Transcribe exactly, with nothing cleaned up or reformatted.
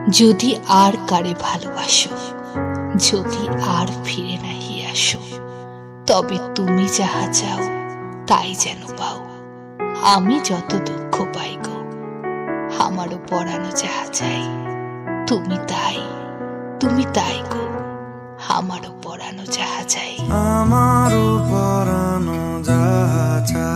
যদি আর কারে ভালোবাসো, যদি আর ফিরে নাহি আসো, তবে তুমি যাহা চাও তাই যেন পাও। আমি যত দুঃখ পাই গো, আমারও পরানো যাহা চাই, তুমি তাই, তুমি তাই গো, আমারও পরানো যাহা চাই। আমারও পরানো যাহা চাই।